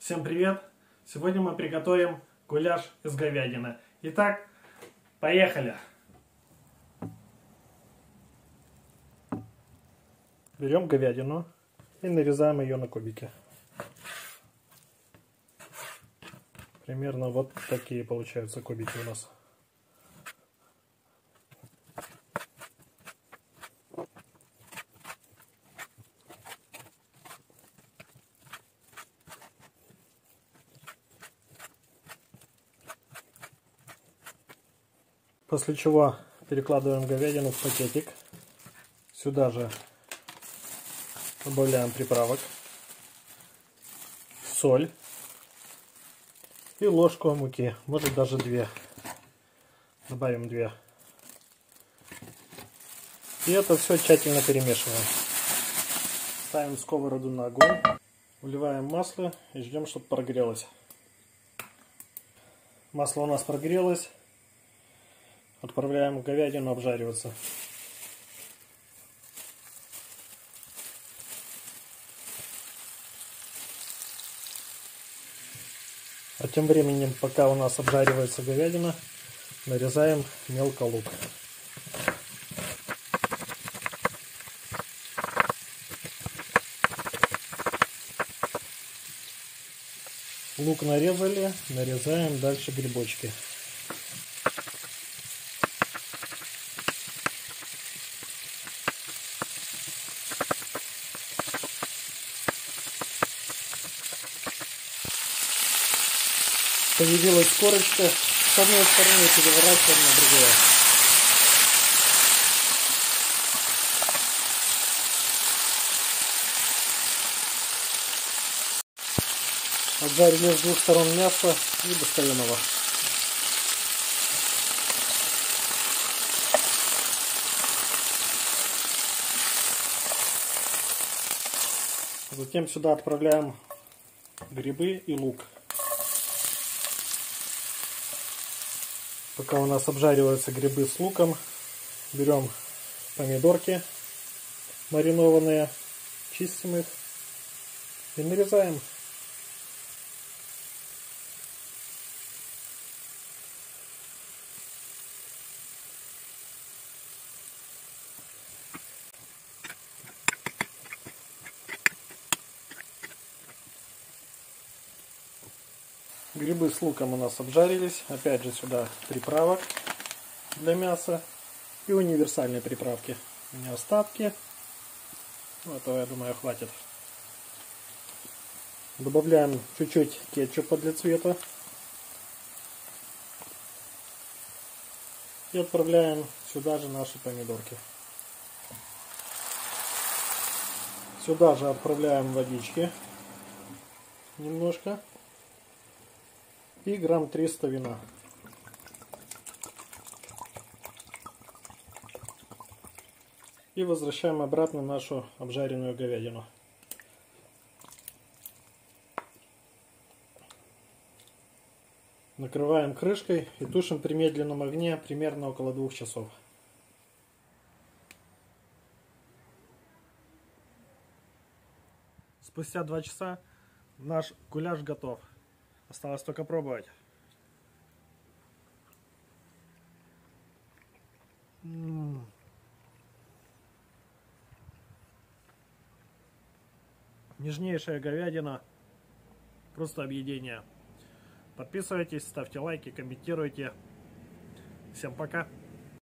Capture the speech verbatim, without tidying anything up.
Всем привет! Сегодня мы приготовим гуляш из говядины. Итак, поехали! Берем говядину и нарезаем ее на кубики. Примерно вот такие получаются кубики у нас. После чего перекладываем говядину в пакетик. Сюда же добавляем приправок, соль и ложку муки, может даже две. Добавим две. И это все тщательно перемешиваем. Ставим сковороду на огонь, вливаем масло и ждем, чтобы прогрелось. Масло у нас прогрелось. Отправляем говядину обжариваться. А тем временем, пока у нас обжаривается говядина, нарезаем мелко лук. Лук нарезали, нарезаем дальше грибочки. Появилась корочка, с одной стороны переворачиваем на другую. Отжарили с двух сторон мясо и достаем его. Затем сюда отправляем грибы и лук. Пока у нас обжариваются грибы с луком, берем помидорки маринованные, чистим их и нарезаем. Грибы с луком у нас обжарились. Опять же сюда приправок для мяса и универсальные приправки. У меня остатки. Ну, этого, я думаю, хватит. Добавляем чуть-чуть кетчупа для цвета. И отправляем сюда же наши помидорки. Сюда же отправляем водички. Немножко. И грамм триста вина. И возвращаем обратно нашу обжаренную говядину. Накрываем крышкой и тушим при медленном огне примерно около двух часов. Спустя два часа наш гуляш готов. Осталось только пробовать. М-м-м. Нежнейшая говядина. Просто объедение. Подписывайтесь, ставьте лайки, комментируйте. Всем пока.